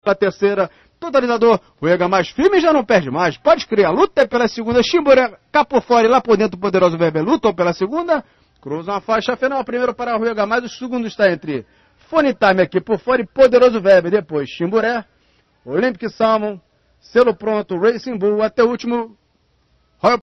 pela terceira. Totalizador, Ruega mais firme e já não perde mais. Pode criar, luta pela segunda. Chimboré, cá por fora e lá por dentro o poderoso Weber lutam pela segunda. Cruzam a faixa final, primeiro para Ruega mais, o segundo está entre Fone Time aqui por fora e poderoso Weber. Depois Chimboré, Olympic Salmon, Selo Pronto, Racing Bull, até o último